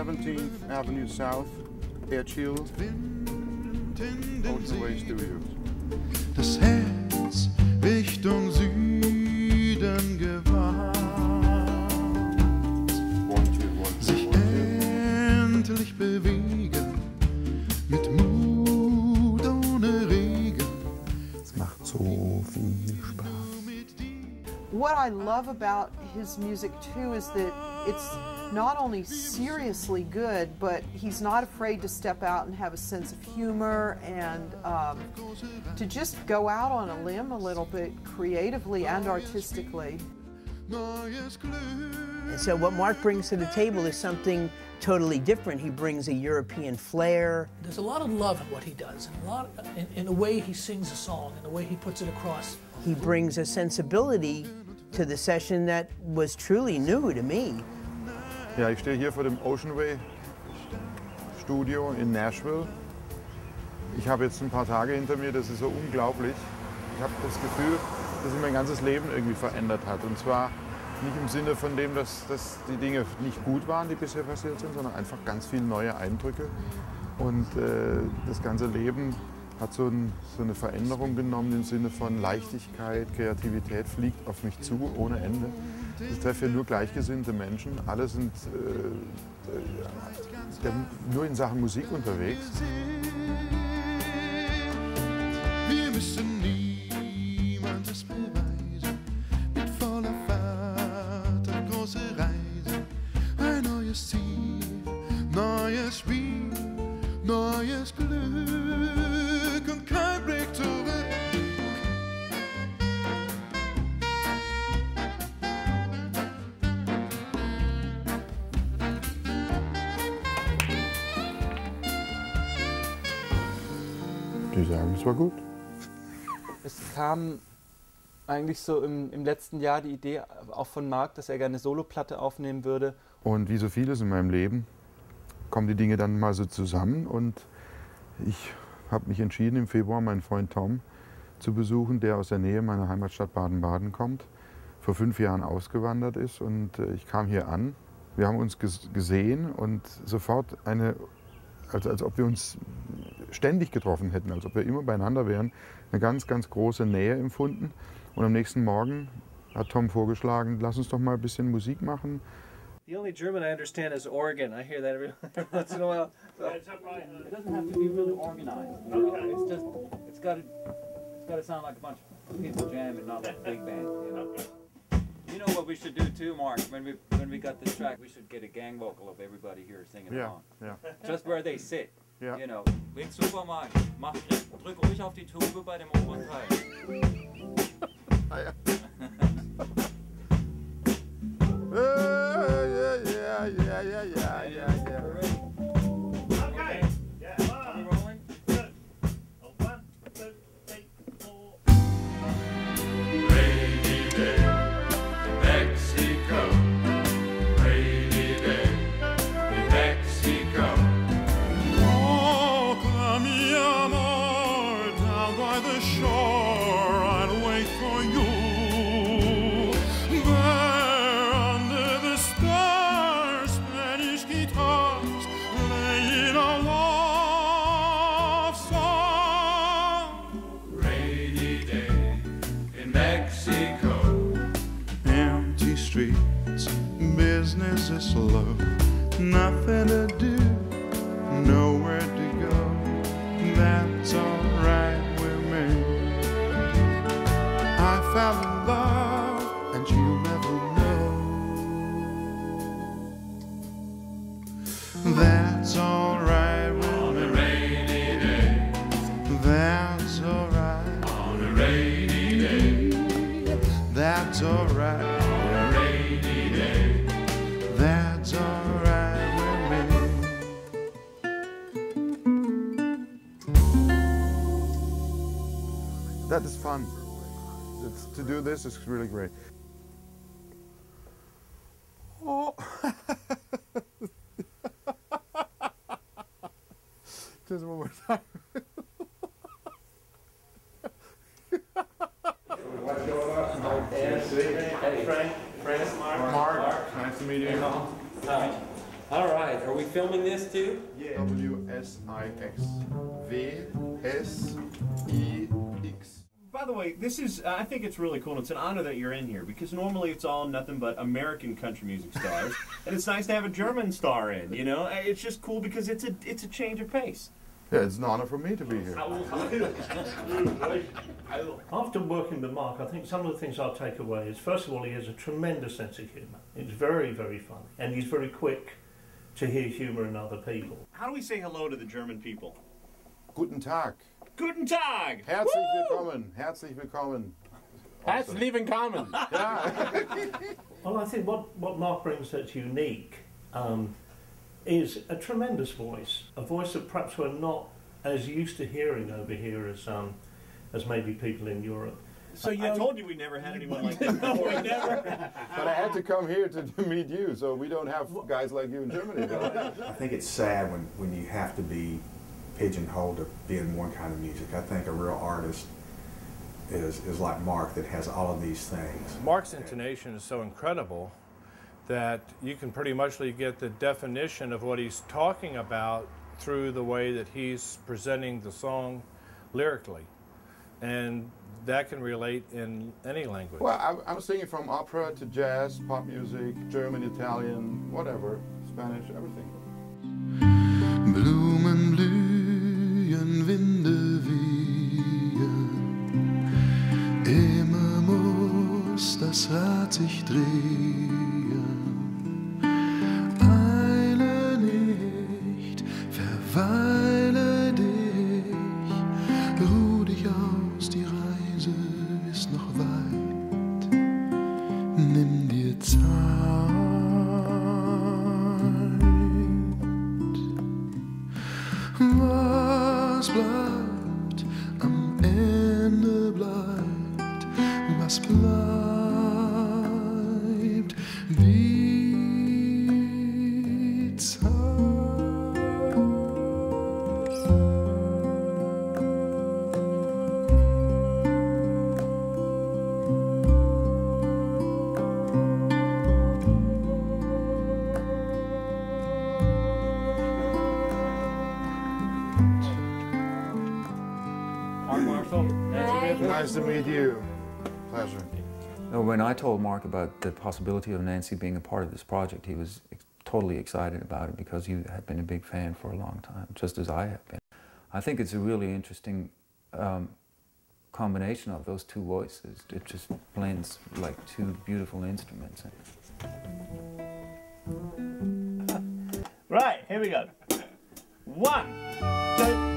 17th Avenue South, Airchill, Ocean Way Studios. Das Herz Richtung Süden gewandt, sich endlich bewegen, mit Mut ohne Regen. Es macht so viel Spaß. What I love about his music too is that it's not only seriously good, but he's not afraid to step out and have a sense of humor and to just go out on a limb a little bit creatively and artistically. And so what Mark brings to the table is something totally different. He brings a European flair. There's a lot of love in what he does, and a lot in the way he sings a song, and the way he puts it across. He brings a sensibility to the session that was truly new to me. Ja, ich stehe hier vor dem Ocean Way Studio in Nashville. Ich habe jetzt ein paar Tage hinter mir, das ist so unglaublich. Ich habe das Gefühl, dass sich mein ganzes Leben irgendwie verändert hat. Und zwar nicht im Sinne von dem, dass die Dinge nicht gut waren, die bisher passiert sind, sondern einfach ganz viele neue Eindrücke. Und das ganze Leben hat so eine Veränderung genommen im Sinne von Leichtigkeit, Kreativität fliegt auf mich zu ohne Ende. Ich treffe hier nur gleichgesinnte Menschen, alle sind nur in Sachen Musik unterwegs. Wir müssen niemandes beweisen, mit voller Fahrt eine große Reise, ein neues Ziel, neues Spiel, neues Glück und kein Blick zurück. Die sagen, es war gut. Es kam eigentlich so im letzten Jahr die Idee auch von Mark, dass er gerne eine Soloplatte aufnehmen würde. Und wie so vieles in meinem Leben kommen die Dinge dann mal so zusammen und ich habe mich entschieden, im Februar meinen Freund Tom zu besuchen, der aus der Nähe meiner Heimatstadt Baden-Baden kommt, vor 5 Jahren ausgewandert ist und ich kam hier an. Wir haben uns gesehen und sofort als ob wir uns ständig getroffen hätten, als ob wir immer beieinander wären, eine ganz, ganz große Nähe empfunden. Und am nächsten Morgen hat Tom vorgeschlagen, lass uns doch mal ein bisschen Musik machen. The only German I understand is organ. I hear that every once in a while. So It doesn't have to be really organized. You know? It's got to sound like a bunch of people jamming, not like a big band. You know. You know what we should do too, Mark? When we got this track, we should get a gang vocal of everybody here singing along. Yeah. Just where they sit. Yeah. You know. Klingt super, Mark. Drück ruhig auf die Tube bei dem oberen Teil. Yeah. Okay. Yeah. Are we rolling? Good. 1, 2, 3, 4. Rainy day, Mexico. Rainy day, Mexico. Walk, mi amor, down by the shore. I'll wait for you. There under the stars, Spanish guitars playing a love song. Rainy day in Mexico. Empty streets, business is slow. Nothing to do, nowhere to go. That's alright with me. I fell in love, and you'll never know. That's alright with me. On a rainy day. That's alright. On a rainy day. That's alright. On a rainy day. That's alright with me. That is fun. To do this is really great. Oh. Just one more time. Hey, Frank, Mark. Nice to meet you. Hi. All right, are we filming this too? Yeah. W-S-I-X. V-S-I-X. By the way, this is, I think it's really cool, and it's an honor that you're in here, because normally it's all nothing but American country music stars, and it's nice to have a German star in, you know? It's just cool because it's a change of pace. Yeah, it's an honor for me to be here. After working with Mark, I think some of the things I'll take away is, first of all, he has a tremendous sense of humour. It's very, very funny, and he's very quick to hear humour in other people. How do we say hello to the German people? Guten Tag. Guten Tag! Herzlich willkommen. Herzlich willkommen. Herzlich willkommen. Yeah. Well, I think what Mark brings that's unique is a tremendous voice, a voice that perhaps we're not as used to hearing over here as maybe people in Europe. So I told you we never had anyone like this before. We never. But I had to come here to meet you, so we don't have guys like you in Germany. I think it's sad when you have to be pigeonholed to being one kind of music. I think a real artist is like Mark, that has all of these things. Mark's intonation is so incredible that you can pretty much get the definition of what he's talking about through the way that he's presenting the song lyrically. And that can relate in any language. Well, I'm singing from opera to jazz, pop music, German, Italian, whatever, Spanish, everything. Blumen blühen, Winde wehen, immer muss das Rad sich drehen. Eile nicht, verweile dich, ruh dich aus, die Reise ist noch weit. Nimm dir Zeit. Was bleibt, am Ende bleibt, was bleibt, die Zeit. Nice to meet you. Pleasure. When I told Mark about the possibility of Nancy being a part of this project, he was totally excited about it because he had been a big fan for a long time, just as I have been. I think it's a really interesting combination of those two voices. It just blends like two beautiful instruments. Right, here we go. 1, 2,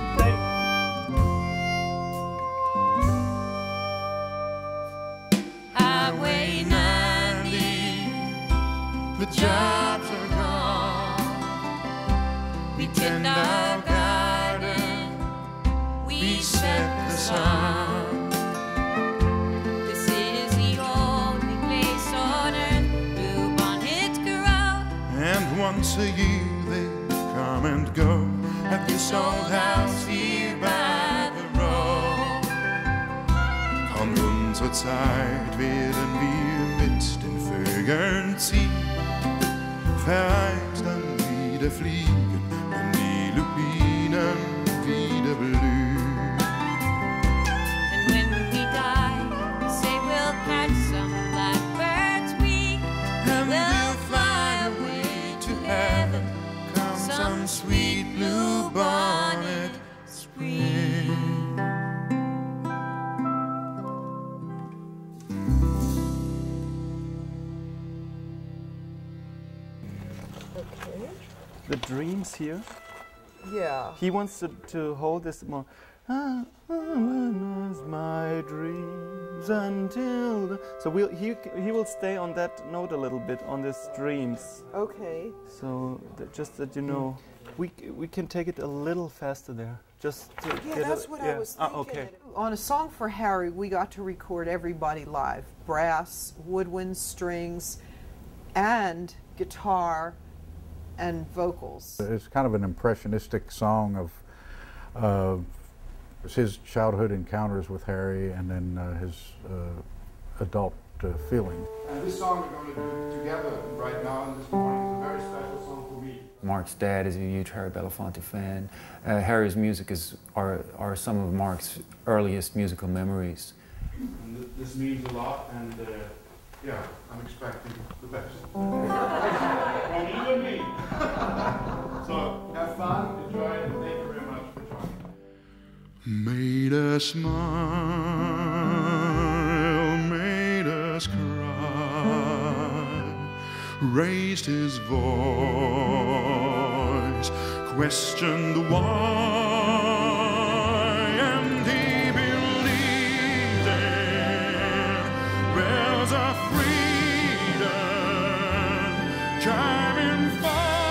Highway 90, the jobs are gone. We tend our garden, we set the sun. This is the only place on earth bluebonnets grow. And once a year they come and go at this old house here by the road. Kommt unsere Zeit, werden wir mit den Vögeln ziehen, vereint dann wieder fliegen, wenn die Lupinen wieder blühen. And when we die, we say we'll catch some blackbird's wing, And we'll fly away to heaven, come some sweet blue bonnet spring. Okay. The dreams here. Yeah. He wants to hold this more. Ah, my dreams until the, so he will stay on that note a little bit on this dreams. Okay. So just that you know, we can take it a little faster there. Just to Yeah, get that's what I was thinking. okay. On A Song for Harry, we got to record everybody live. Brass, woodwind, strings, and guitar and vocals. It's kind of an impressionistic song of his childhood encounters with Harry and then his adult feeling. And this song we're going to do together right now and this morning is a very special song for me. Mark's dad is a huge Harry Belafonte fan. Harry's music are some of Mark's earliest musical memories. And this means a lot, and yeah, I'm expecting the best. From you and me. So have fun, enjoy it, and thank you very much for joining. Made us smile, made us cry, raised his voice, questioned why, and he believed in bells of freedom, chiming for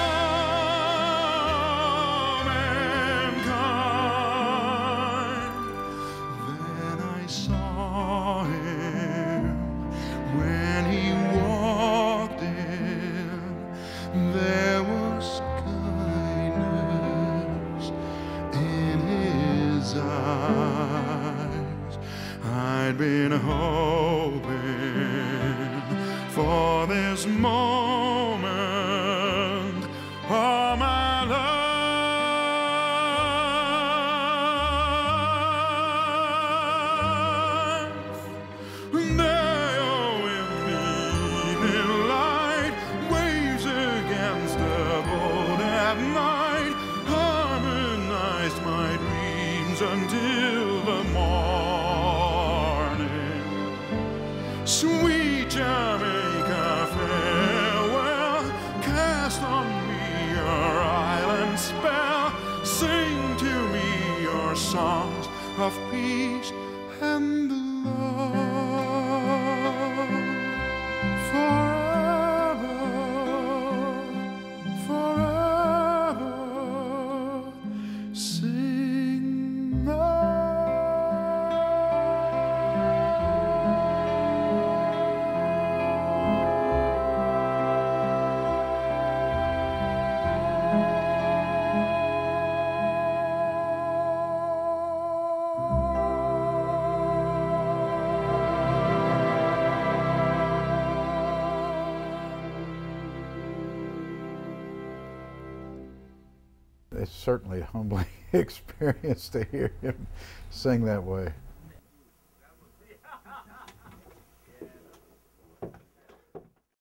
mankind. Then I saw him when he walked in. There was kindness in his eyes. I'd been hoping for this moment all my life. There in evening light, waves against the boat at night, harmonized my dreams until the morning. Sweet Jamaica, farewell, cast on me your island spell, sing to me your songs of peace and love. Forever, forever, sing It's certainly a humbling experience to hear him sing that way.